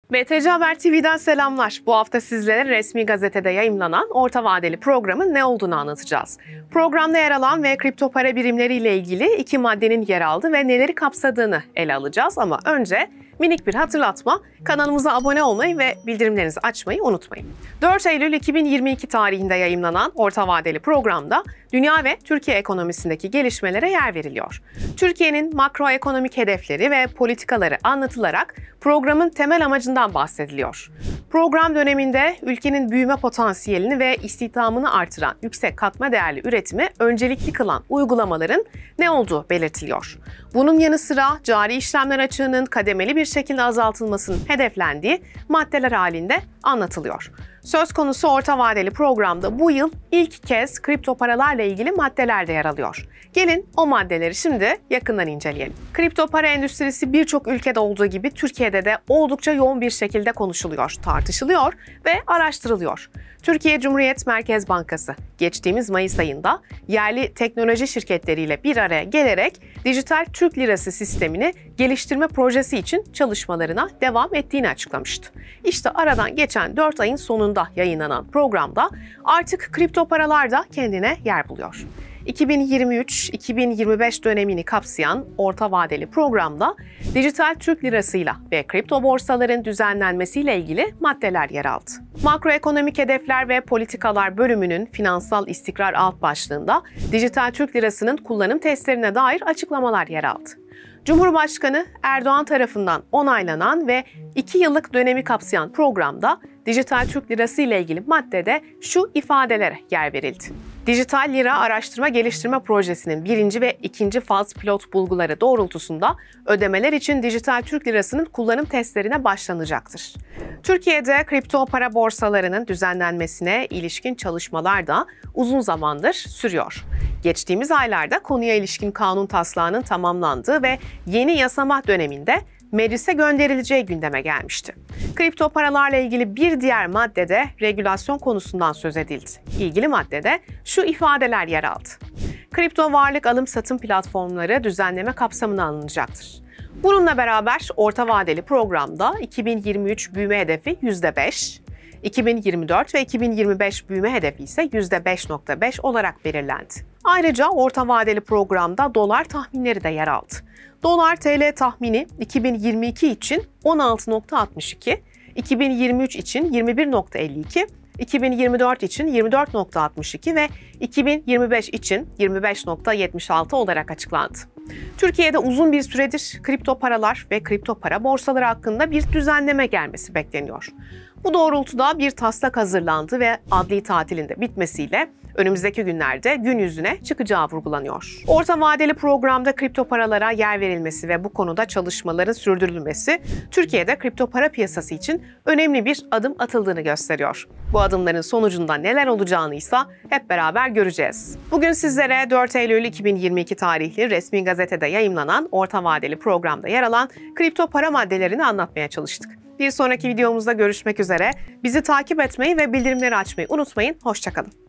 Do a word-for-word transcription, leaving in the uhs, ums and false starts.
B T C Haber T V'den selamlar. Bu hafta sizlere resmi gazetede yayımlanan orta vadeli programın ne olduğunu anlatacağız. Programda yer alan ve kripto para birimleriyle ilgili iki maddenin yer aldığı ve neleri kapsadığını ele alacağız. Ama önce minik bir hatırlatma, kanalımıza abone olmayı ve bildirimlerinizi açmayı unutmayın. dört Eylül iki bin yirmi iki tarihinde yayımlanan orta vadeli programda dünya ve Türkiye ekonomisindeki gelişmelere yer veriliyor. Türkiye'nin makroekonomik hedefleri ve politikaları anlatılarak programın temel amacından bahsediliyor. Program döneminde ülkenin büyüme potansiyelini ve istihdamını artıran yüksek katma değerli üretimi öncelikli kılan uygulamaların ne olduğu belirtiliyor. Bunun yanı sıra cari işlemler açığının kademeli bir şekilde azaltılmasının hedeflendiği maddeler halinde anlatılıyor. Söz konusu orta vadeli programda bu yıl ilk kez kripto paralarla ilgili maddeler de yer alıyor. Gelin o maddeleri şimdi yakından inceleyelim. Kripto para endüstrisi birçok ülkede olduğu gibi Türkiye'de de oldukça yoğun bir şekilde konuşuluyor, tartışılıyor ve araştırılıyor. Türkiye Cumhuriyet Merkez Bankası geçtiğimiz Mayıs ayında yerli teknoloji şirketleriyle bir araya gelerek dijital Türk lirası sistemini geliştirme projesi için çalışmalarına devam ettiğini açıklamıştı. İşte aradan geçen dört ayın sonunda yayınlanan programda artık kripto paralar da kendine yer buluyor. iki bin yirmi üç iki bin yirmi beş dönemini kapsayan orta vadeli programda dijital Türk lirasıyla ve kripto borsaların düzenlenmesiyle ilgili maddeler yer aldı. Makroekonomik hedefler ve politikalar bölümünün finansal istikrar alt başlığında dijital Türk lirasının kullanım testlerine dair açıklamalar yer aldı. Cumhurbaşkanı Erdoğan tarafından onaylanan ve iki yıllık dönemi kapsayan programda dijital Türk lirası ile ilgili maddede şu ifadelere yer verildi. Dijital Lira Araştırma Geliştirme Projesi'nin birinci ve ikinci faz pilot bulguları doğrultusunda ödemeler için dijital Türk lirasının kullanım testlerine başlanacaktır. Türkiye'de kripto para borsalarının düzenlenmesine ilişkin çalışmalar da uzun zamandır sürüyor. Geçtiğimiz aylarda konuya ilişkin kanun taslağının tamamlandığı ve yeni yasama döneminde meclise gönderileceği gündeme gelmişti. Kripto paralarla ilgili bir diğer maddede regülasyon konusundan söz edildi. İlgili maddede şu ifadeler yer aldı. Kripto varlık alım satım platformları düzenleme kapsamına alınacaktır. Bununla beraber orta vadeli programda iki bin yirmi üç büyüme hedefi yüzde beş, iki bin yirmi dört ve iki bin yirmi beş büyüme hedefi ise yüzde beş virgül beş olarak belirlendi. Ayrıca orta vadeli programda dolar tahminleri de yer aldı. Dolar T L tahmini iki bin yirmi iki için on altı virgül altmış iki, iki bin yirmi üç için yirmi bir virgül elli iki, iki bin yirmi dört için yirmi dört virgül altmış iki ve iki bin yirmi beş için yirmi beş virgül yetmiş altı olarak açıklandı. Türkiye'de uzun bir süredir kripto paralar ve kripto para borsaları hakkında bir düzenleme gelmesi bekleniyor. Bu doğrultuda bir taslak hazırlandı ve adli tatilin de bitmesiyle önümüzdeki günlerde gün yüzüne çıkacağı vurgulanıyor. Orta vadeli programda kripto paralara yer verilmesi ve bu konuda çalışmaların sürdürülmesi Türkiye'de kripto para piyasası için önemli bir adım atıldığını gösteriyor. Bu adımların sonucunda neler olacağını ise hep beraber göreceğiz. Bugün sizlere dört Eylül iki bin yirmi iki tarihli resmi gazetede yayımlanan orta vadeli programda yer alan kripto para maddelerini anlatmaya çalıştık. Bir sonraki videomuzda görüşmek üzere. Bizi takip etmeyi ve bildirimleri açmayı unutmayın. Hoşça kalın.